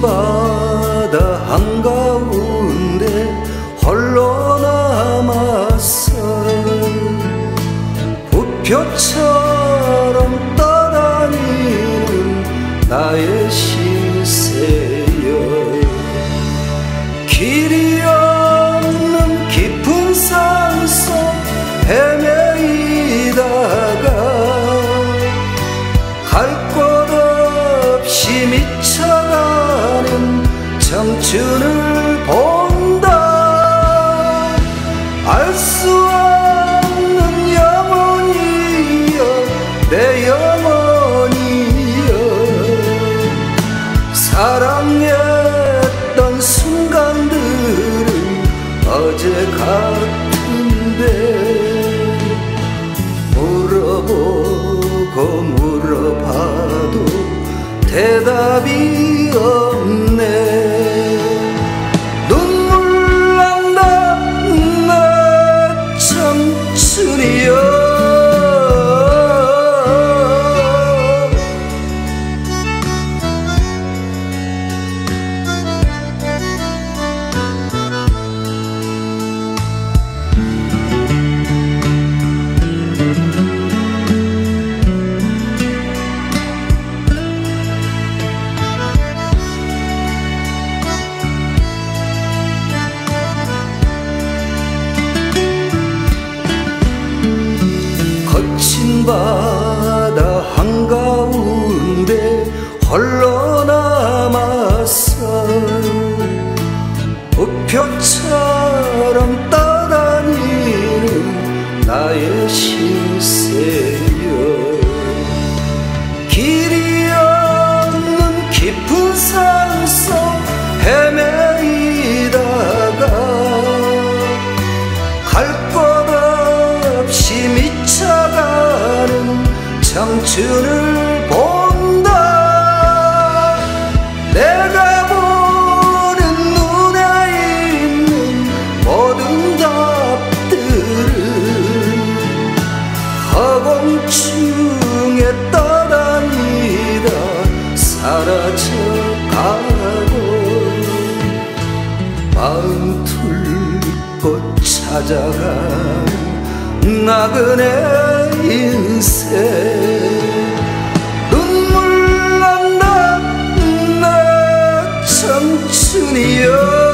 바다 한가운데 홀로 남았어. 부표처럼 떠다니는 나의 신세여. 길이 없는 깊은 산속 헤매이다가 갈 곳 없이 미쳐가는 청춘을 본다. 알 수 없는 영혼이여 내 영혼이여. 사랑했던 순간들은 어제 같은데 물어보고 물어봐도 대답이 없네. 눈물 난다 내 청춘이여. 거친 바다 한가운데 홀로 남았어. 우표처럼 떠다니는 나의 신세여. 길이 없는 깊은 산속 헤매이다가 갈 곳 없이 미쳐가는 청춘을 본다. 내가 보는 눈에 있는 모든 답들은 허공중에 떠다니다 사라져가고 마음 툴고 찾아가는 나그네 인생. 눈물 난다 내 청춘이여.